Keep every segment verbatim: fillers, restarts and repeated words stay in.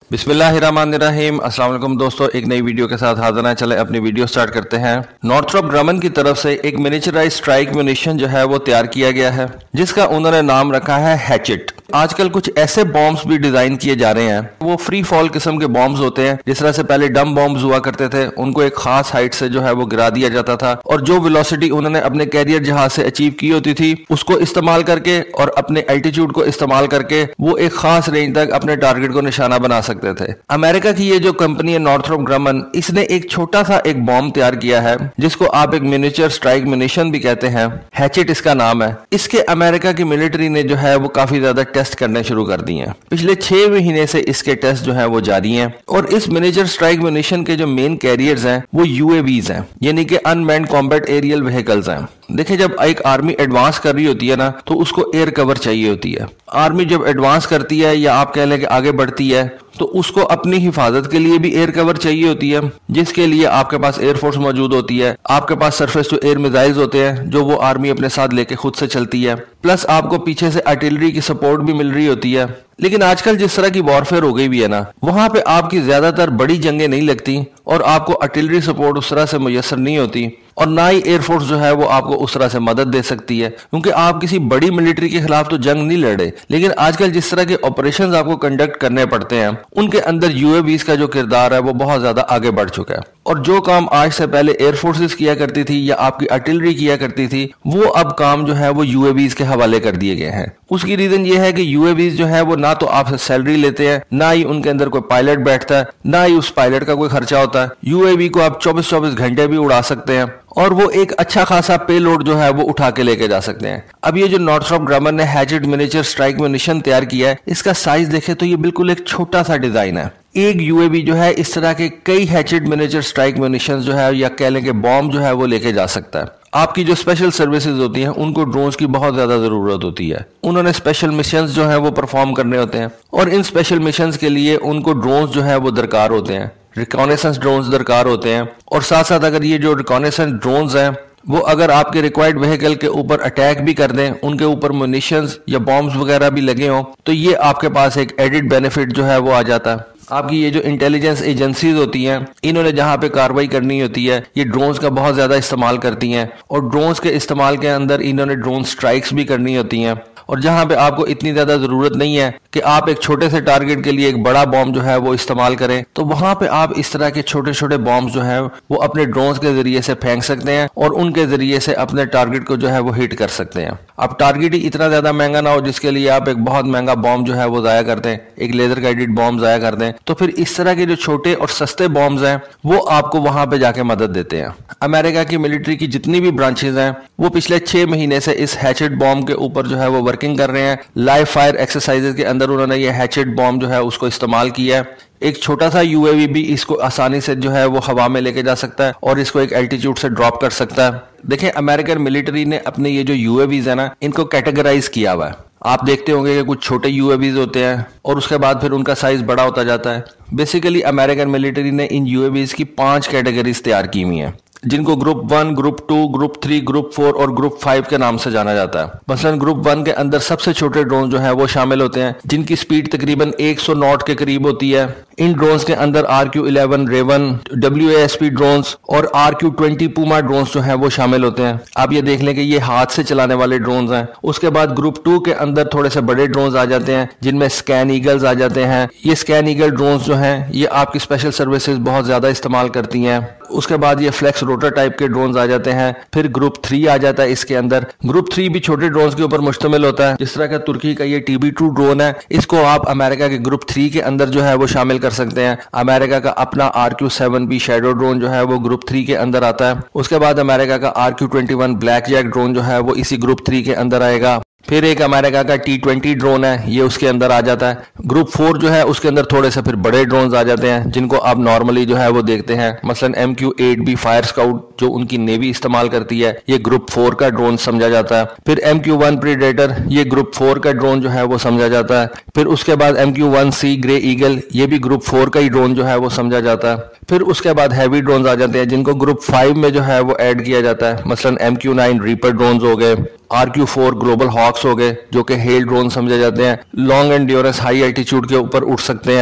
बिस्मिल्लाहिर्रहमानिर्रहीम। अस्सलाम वालेकुम दोस्तों, एक नई वीडियो के साथ हाजिर हैं। चले अपनी वीडियो स्टार्ट करते हैं। नॉर्थरोप ग्रामन की तरफ से एक मिनिचराइज स्ट्राइक म्यूनिशन जो है वो तैयार किया गया है, जिसका उन्होंने नाम रखा है हैचेट। आजकल कुछ ऐसे बॉम्ब्स भी डिजाइन किए जा रहे हैं, वो फ्री फॉल किस्म के बॉम्ब्स होते हैं। जिस तरह से पहले डम बॉम्ब्स हुआ करते थे, उनको एक खास हाइट से जो है वो गिरा दिया जाता था और जो वेलोसिटी उन्होंने अपने कैरियर जहाज से अचीव की होती थी, उसको इस्तेमाल करके और अपने एल्टीट्यूड को इस्तेमाल करके वो एक खास रेंज तक अपने टारगेट को निशाना बना सकते थे। अमेरिका की ये जो कंपनी है नॉर्थरोप ग्रामन, इसने एक छोटा सा एक बॉम्ब तैयार किया है, जिसको आप एक मिनिएचर स्ट्राइक म्यूनिशन भी कहते हैं। हैचेट इसका नाम है। इसके अमेरिका की मिलिट्री ने जो है वो काफी ज्यादा टेस्ट करने शुरू कर दिए हैं। पिछले छह महीने से इसके टेस्ट जो है वो जारी हैं और इस मिनिएचर स्ट्राइक म्यूनिशन के जो मेन कैरियर्स हैं वो यूएवीज हैं, यानी कि अनमैन्ड कॉम्बैट एरियल व्हीकल्स हैं। देखिए, जब एक आर्मी एडवांस कर रही होती है ना, तो उसको एयर कवर चाहिए होती है। आर्मी जब एडवांस करती है या आप कह लें कि आगे बढ़ती है, तो उसको अपनी हिफाजत के लिए भी एयर कवर चाहिए होती है, जिसके लिए आपके पास एयरफोर्स मौजूद होती है। आपके पास सरफेस टू एयर मिसाइल्स होते हैं जो वो आर्मी अपने साथ लेके खुद से चलती है, प्लस आपको पीछे से आर्टिलरी की सपोर्ट भी मिल रही होती है। लेकिन आजकल जिस तरह की वॉरफेयर हो गई भी है ना, वहां पे आपकी ज्यादातर बड़ी जंगें नहीं लगती और आपको आर्टिलरी सपोर्ट उस तरह से मुयसर नहीं होती, और ना ही एयरफोर्स जो है वो आपको उस तरह से मदद दे सकती है, क्योंकि आप किसी बड़ी मिलिट्री के खिलाफ तो जंग नहीं लड़े। लेकिन आजकल जिस तरह के ऑपरेशंस आपको कंडक्ट करने पड़ते हैं, उनके अंदर यूएवीज का जो किरदार है वो बहुत ज्यादा आगे बढ़ चुका है। और जो काम आज से पहले एयरफोर्सेस किया करती थी या आपकी आर्टिलरी किया करती थी, वो अब काम जो है वो यूएवीज के हवाले कर दिए गए हैं। उसकी रीजन ये है कि यूएवीज जो है वो ना तो आपसे सैलरी लेते हैं, ना ही उनके अंदर कोई पायलट बैठता है, ना ही उस पायलट का कोई खर्चा होता है। यूएवी को आप चौबीस चौबीस घंटे भी उड़ा सकते हैं और वो एक अच्छा खासा पेलोड जो है वो उठा के लेके जा सकते हैं। अब ये जो नॉर्थरोप ग्रामन ने हैचेट मिनिएचर स्ट्राइक म्यूनिशन तैयार किया है, इसका साइज देखे तो ये बिल्कुल एक छोटा सा डिजाइन है। एक यूएवी जो है इस तरह के कई हैचेट मिनिएचर स्ट्राइक म्यूनिशन जो है या कह लें कि बॉम्ब जो है वो लेके जा सकता है। आपकी जो स्पेशल सर्विसेज होती हैं, उनको ड्रोन्स की बहुत ज्यादा जरूरत होती है। उन्होंने स्पेशल मिशंस जो है वो परफॉर्म करने होते हैं और इन स्पेशल मिशंस के लिए उनको ड्रोन्स जो है वो दरकार होते हैं। रिकॉनेसेंस ड्रोन्स दरकार होते हैं और साथ साथ अगर ये जो रिकॉनेसेंस ड्रोन्स हैं वो अगर आपके रिक्वायर्ड व्हीकल के ऊपर अटैक भी कर दें, उनके ऊपर मुनिशंस या बॉम्ब्स वगैरह भी लगे हों, तो ये आपके पास एक एडिड बेनिफिट जो है वो आ जाता है। आपकी ये जो इंटेलिजेंस एजेंसीज होती हैं, इन्होंने जहां पे कार्रवाई करनी होती है, ये ड्रोन्स का बहुत ज्यादा इस्तेमाल करती हैं और ड्रोन्स के इस्तेमाल के अंदर इन्होंने ड्रोन स्ट्राइक्स भी करनी होती हैं। और जहां पे आपको इतनी ज्यादा जरूरत नहीं है कि आप एक छोटे से टारगेट के लिए एक बड़ा बॉम्ब जो है वो इस्तेमाल करें, तो वहां पे आप इस तरह के छोटे छोटे बॉम्ब जो है वो अपने ड्रोन्स के जरिए से फेंक सकते हैं और उनके जरिए से अपने टारगेट को जो है वो हिट कर सकते हैं। अब टारगेट ही इतना ज्यादा महंगा ना हो जिसके लिए आप एक बहुत महंगा बॉम्ब जो है वो जाया करते हैं, एक लेजर गाइडेड बॉम्ब जाया करते हैं, तो फिर इस तरह के जो छोटे और सस्ते बॉम्ब्स हैं वो आपको वहां पे जाके मदद देते हैं। अमेरिका की मिलिट्री की जितनी भी ब्रांचेज हैं, वो पिछले छह महीने से इस हैचेट बॉम्ब के ऊपर जो है वो वर्किंग कर रहे हैं। लाइव फायर एक्सरसाइजेज के अंदर उन्होंने ये हैचेट बॉम्ब जो है उसको इस्तेमाल किया है। एक छोटा सा यूएवी भी इसको आसानी से जो है वो हवा में लेके जा सकता है और इसको एक एल्टीट्यूड से ड्रॉप कर सकता है। देखिए, अमेरिकन मिलिट्री ने अपने ये जो यूएवीज है ना, इनको कैटेगराइज किया हुआ है। आप देखते होंगे कि कुछ छोटे यूएवीज होते हैं और उसके बाद फिर उनका साइज बड़ा होता जाता है। बेसिकली अमेरिकन मिलिट्री ने इन यूएवीज की पांच कैटेगरीज तैयार की हुई हैं, जिनको group one, group two, group three, group four और ग्रुप फाइव के नाम से जाना जाता है। मसलन ग्रुप वन के अंदर सबसे छोटे ड्रोन जो है वो शामिल होते हैं, जिनकी स्पीड तकरीबन सौ नॉट के करीब होती है। इन ड्रोन्स के अंदर R Q eleven raven, W A S P drones और R Q twenty puma drones जो है वो शामिल होते हैं। आप ये देख लें कि ये हाथ से चलाने वाले ड्रोन्स हैं। उसके बाद ग्रुप टू के अंदर थोड़े से बड़े ड्रोन्स आ जाते हैं, जिनमें स्कैन ईगल्स आ जाते हैं। ये स्कैन ईगल ड्रोन्स जो हैं ये आपकी स्पेशल सर्विसेज बहुत ज्यादा इस्तेमाल करती हैं। उसके बाद ये फ्लेक्स रोटर टाइप के ड्रोन्स आ जाते हैं। फिर ग्रुप थ्री आ जाता है इसके अंदर। ग्रुप थ्री भी छोटे ड्रोन्स के ऊपर मुश्तमिल होता है। जिस तरह का तुर्की का ये टी बी टू ड्रोन है, इसको आप अमेरिका के ग्रुप थ्री के अंदर जो है वो शामिल कर सकते हैं। अमेरिका का अपना R Q seven B shadow drone जो है वो ग्रुप थ्री के अंदर आता है। उसके बाद अमेरिका का R Q twenty one blackjack drone जो है वो इसी ग्रुप थ्री के अंदर आएगा। फिर एक अमेरिका का टी ट्वेंटी ड्रोन है, ये उसके अंदर आ जाता है। ग्रुप फोर जो है उसके अंदर थोड़े से फिर बड़े ड्रोन्स आ जाते हैं, जिनको आप नॉर्मली जो है वो देखते हैं। मसलन M Q eight B fire scout जो उनकी नेवी इस्तेमाल करती है, ये ग्रुप फोर का ड्रोन समझा जाता है। फिर एम क्यू वन प्रीडेटर, ये ग्रुप फोर का ड्रोन जो है वो समझा जाता है। फिर उसके बाद M Q one C gray eagle, ये भी ग्रुप फोर का ही ड्रोन जो है वो समझा जाता है। फिर उसके बाद हैवी ड्रोन्स आ जाते हैं, जिनको ग्रुप फाइव में जो है वो ऐड किया जाता है। मसलन M Q nine reaper drones हो गए, R Q four global hawks हो गए जो कि हेल ड्रोन समझे जाते हैं, लॉन्ग एंड्योरेंस हाई एल्टीट्यूड के ऊपर उड़ सकते हैं।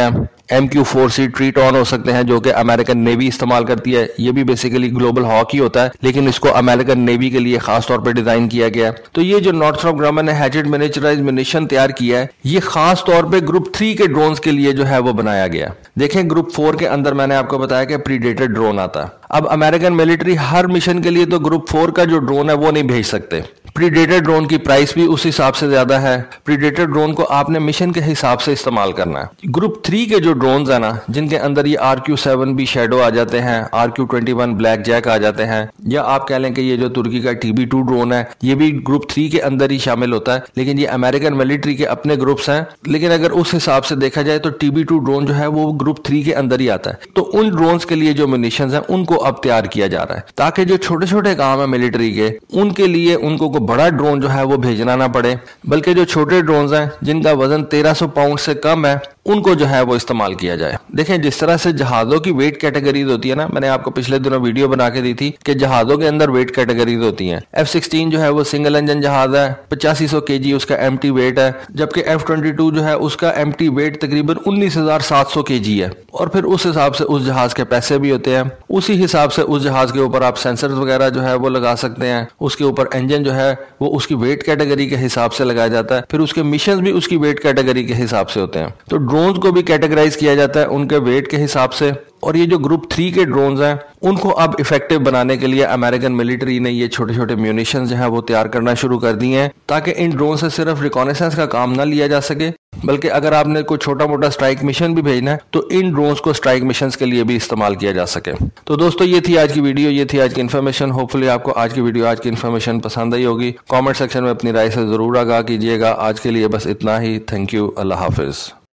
M Q four C triton हो सकते हैं जो कि अमेरिकन नेवी इस्तेमाल करती है। ये भी बेसिकली ग्लोबल हॉक ही होता है, लेकिन इसको अमेरिकन नेवी के लिए खास तौर पर डिजाइन किया गया है। तो ये जो नॉर्थरॉप ग्रामन ने हैचेट मिनिएचराइज्ड म्यूनिशन तैयार किया है, ये खास तौर पे ग्रुप थ्री के ड्रोन्स के लिए जो है वो बनाया गया। देखें, ग्रुप फोर के अंदर मैंने आपको बताया कि प्रीडेटर ड्रोन आता है। अब अमेरिकन मिलिट्री हर मिशन के लिए तो ग्रुप फोर का जो ड्रोन है वो नहीं भेज सकते। प्रीडेटर ड्रोन की प्राइस भी उस हिसाब से ज्यादा है। प्रीडेटर ड्रोन को आपने मिशन के हिसाब से इस्तेमाल करना है। ग्रुप थ्री के जो ड्रोन्स है ना, जिनके अंदर ये आर क्यू सेवन भी शेडो आ जाते हैं, R Q twenty one blackjack आ जाते हैं, या आप कह लें कि ये जो तुर्की का टी बी टू ड्रोन है ये भी ग्रुप थ्री के अंदर ही शामिल होता है, लेकिन ये अमेरिकन मिलिट्री के अपने ग्रुप्स हैं। लेकिन अगर उस हिसाब से देखा जाए तो टी बी टू ड्रोन जो है वो ग्रुप थ्री के अंदर ही आता है। तो उन ड्रोन्स के लिए जो म्यूनिशन है उनको अब तैयार किया जा रहा है, ताकि जो छोटे छोटे काम है मिलिट्री के, उनके लिए उनको को बड़ा ड्रोन जो है वो भेजना ना पड़े, बल्कि जो छोटे ड्रोन्स हैं जिनका वजन तेरह सौ पाउंड से कम है उनको जो है वो इस्तेमाल किया जाए। देखें, जिस तरह से जहाजों की वेट कैटेगरीज होती है ना, मैंने आपको पिछले दिनों वीडियो बना के दी थी कि जहाजों के अंदर वेट कैटेगरीज होती हैं। एफ सिक्सटीन जो है वो सिंगल इंजन जहाज है, पचासी सौ के जी उसका एम्प्टी वेट है, जबकि एफ ट्वेंटी टू जो है उसका एम्प्टी वेट तकरीबन उन्नीस हजार सात सौ के जी है। और फिर उस हिसाब से उस जहाज के पैसे भी होते हैं, उसी हिसाब से उस जहाज के ऊपर आप सेंसर वगैरह जो है वो लगा सकते हैं। उसके ऊपर इंजन जो है वो उसकी वेट कैटेगरी के हिसाब से लगाया जाता है, फिर उसके मिशन भी उसकी वेट कैटेगरी के हिसाब से होते हैं। तो ड्रोन्स को भी कैटेगराइज किया जाता है उनके वेट के हिसाब से। और ये जो ग्रुप थ्री के ड्रोन्स हैं उनको अब इफेक्टिव बनाने के लिए अमेरिकन मिलिट्री ने ये छोटे छोटे म्यूनिशंस जो है वो तैयार करना शुरू कर दिए हैं, ताकि इन ड्रोन से सिर्फ रिकॉनेसेंस का काम ना लिया जा सके, बल्कि अगर आपने कोई छोटा मोटा स्ट्राइक मिशन भी भेजना है तो इन ड्रोन्स को स्ट्राइक मिशन के लिए भी इस्तेमाल किया जा सके। तो दोस्तों, ये थी आज की वीडियो, ये थी आज की इन्फॉर्मेशन। होपफुली आपको आज की वीडियो, आज की इन्फॉर्मेशन पसंद आई होगी। कमेंट सेक्शन में अपनी राय से जरूर आगाह कीजिएगा। आज के लिए बस इतना ही। Thank you. Allah Hafiz.